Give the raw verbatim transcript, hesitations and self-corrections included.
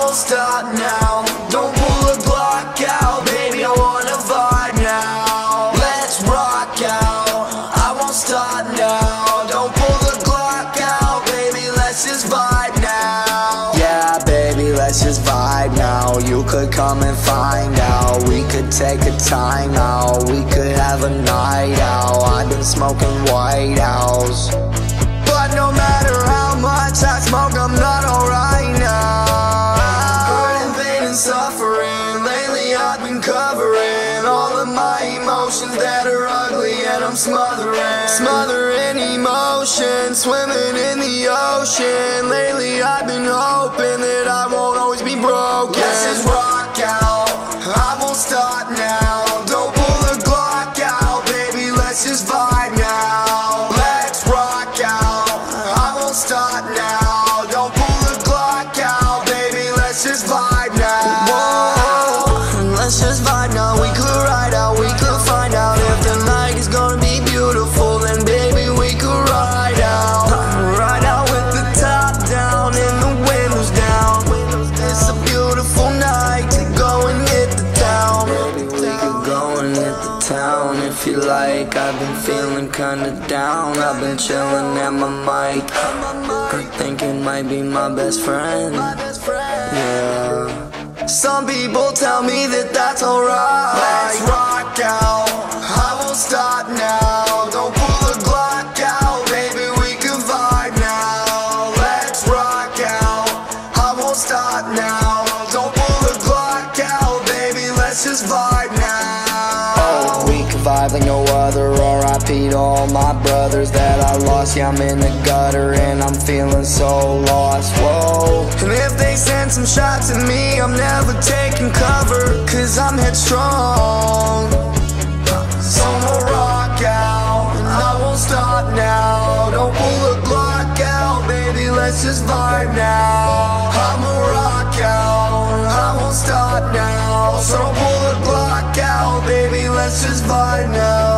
won't stop now. Don't pull the glock out, baby, I wanna vibe now. Let's rock out, I won't stop now. Don't pull the glock out, baby, let's just vibe now. Yeah, baby, let's just vibe now. You could come and find out. We could take a time out. We could have a night out. I've been smoking White House, but no matter how much I smoke, I'm not alright now. Hurting, pain and suffering. Lately I've been covering all of my emotions that are ugly, and I'm smothering Smothering emotion, swimming in the ocean. Lately I've been hoping that I won't always be broken. Let's just rock out, I won't stop now. Don't pull the glock out, baby, let's just vibe now. Let's rock out, I won't stop now. Don't pull the glock out, baby, let's just vibe now. Whoa, let's just vibe now. We could ride out, we could find out if the night is gonna be beautiful. Then baby, we could ride out. Ride out with the top down and the windows down. It's a beautiful night to go and hit the town. Baby, we could go and hit the town if you like. I've been feeling kinda down. I've been chilling at my mic. I think it might be my best friend. Yeah. Some people tell me that that's alright. Let's rock out, I won't stop now. Don't pull the glock out, baby, we can vibe now. Let's rock out, I won't stop now. Don't pull the glock out, baby, let's just vibe now. Oh, we can vibe like no other. R I P to all my brothers that I lost. Yeah, I'm in the gutter and I'm feeling so lost. Whoa. And if they send some shots at me, I'm never taking cover, cause I'm headstrong. So we'll rock out, and I won't stop now. Don't pull the glock out, baby, let's just vibe now. I'ma rock out, I won't stop now. So don't pull the glock out, baby, let's just vibe now.